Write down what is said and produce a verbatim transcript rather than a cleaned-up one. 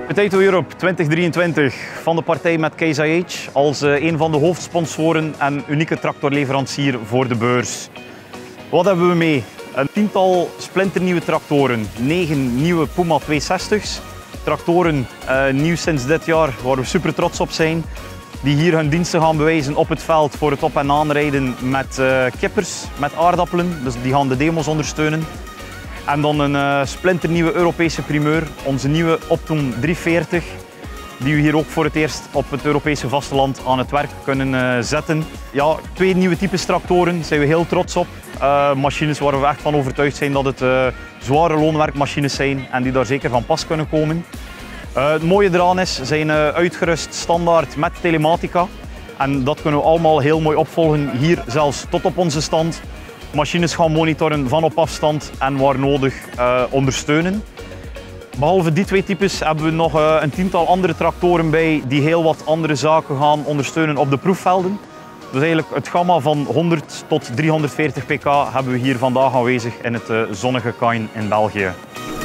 Potato Europe twintig drieëntwintig van de partij met Case I H als een van de hoofdsponsoren en unieke tractorleverancier voor de beurs. Wat hebben we mee? Een tiental splinternieuwe tractoren, negen nieuwe Puma tweehonderdzestig's. Tractoren uh, nieuw sinds dit jaar, waar we super trots op zijn. Die hier hun diensten gaan bewijzen op het veld voor het op- en aanrijden met uh, kippers, met aardappelen. Dus die gaan de demo's ondersteunen. En dan een uh, splinternieuwe Europese primeur, onze nieuwe Optum driehonderdveertig. Die we hier ook voor het eerst op het Europese vasteland aan het werk kunnen uh, zetten. Ja, twee nieuwe types tractoren, daar zijn we heel trots op. Uh, machines waar we echt van overtuigd zijn dat het uh, zware loonwerkmachines zijn en die daar zeker van pas kunnen komen. Uh, het mooie eraan is, ze zijn uh, uitgerust standaard met telematica. En dat kunnen we allemaal heel mooi opvolgen, hier zelfs tot op onze stand. Machines gaan monitoren van op afstand en waar nodig uh, ondersteunen. Behalve die twee types hebben we nog uh, een tiental andere tractoren bij die heel wat andere zaken gaan ondersteunen op de proefvelden. Dus eigenlijk het gamma van honderd tot driehonderdveertig pk hebben we hier vandaag aanwezig in het uh, zonnige Caen in België.